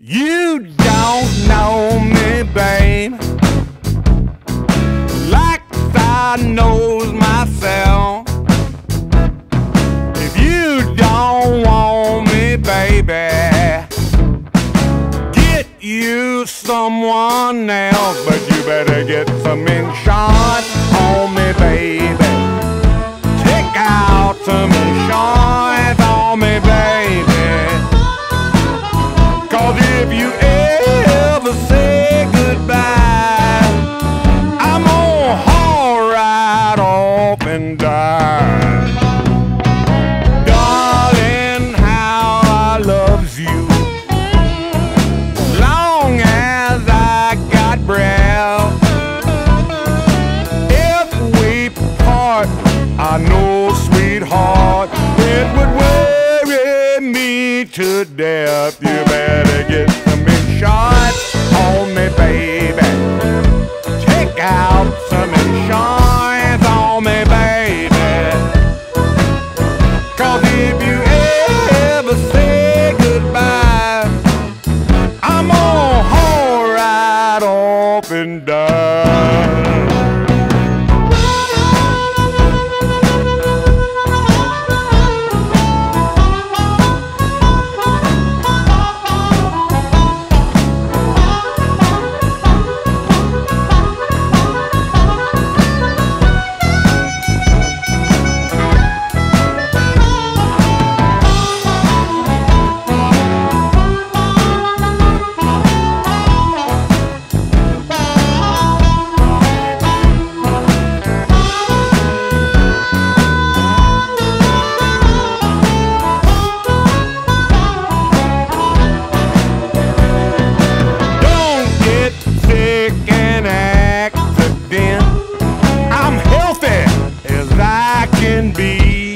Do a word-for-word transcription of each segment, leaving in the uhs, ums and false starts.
You don't know me, babe, like I knows myself. If you don't want me, baby, get you someone else. But you better get some insurance on me, baby. Take out some insurance on me, baby. Cause if you ever say goodbye, I'm gonna haul right off and die. Darling, how I loves you, long as I got breath. If we part, I know, sweetheart, it would worry me to death. You better get some insurance on me, baby. Take out some insurance on me, baby. Cause if you ever say goodbye, I'm gonna haul right off and die. Be.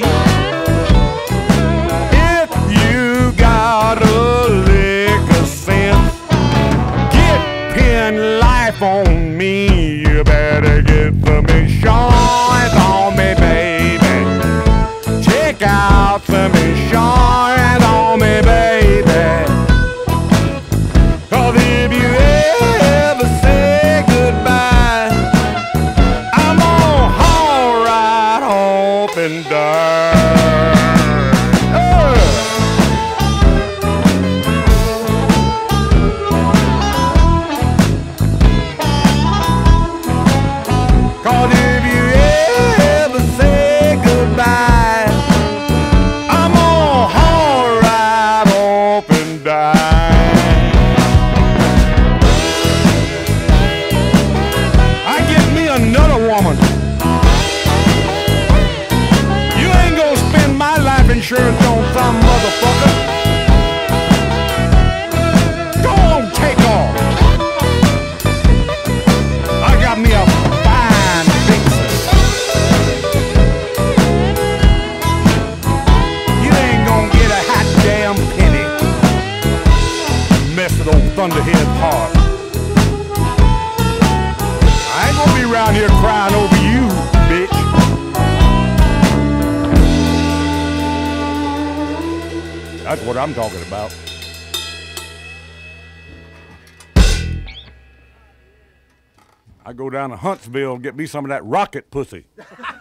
If you got a lick of sense, get pin life on me. You better get some insurance on me, baby. Check out some insurance on me, baby. Cause if you ever say goodbye, I'm gonna haul right off and die. Oh. Cause if you ever say goodbye, I'm gonna haul right off and die. I get me another woman. Insurance on some motherfucker. Go on, take off. I got me a fine fixer. You ain't gonna get a hot damn penny. Mess with old Thunderhead's heart. I ain't gonna be around here crying over you, bitch. That's what I'm talking about. I go down to Huntsville and get me some of that rocket pussy.